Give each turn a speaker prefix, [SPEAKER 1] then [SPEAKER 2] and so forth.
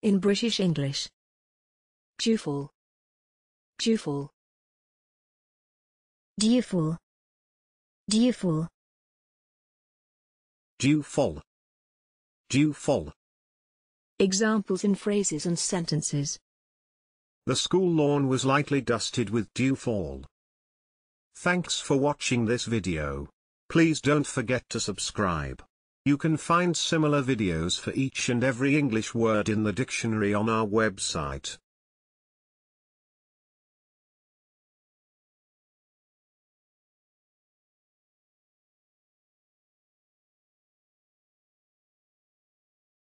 [SPEAKER 1] In British English. Dewfall. Dewfall.
[SPEAKER 2] Dewfall. Dewfall.
[SPEAKER 3] Dewfall. Dewfall.
[SPEAKER 1] Examples in phrases and sentences.
[SPEAKER 3] The school lawn was lightly dusted with dewfall. Thanks for watching this video. Please don't forget to subscribe. You can find similar videos for each and every English word in the dictionary on our website.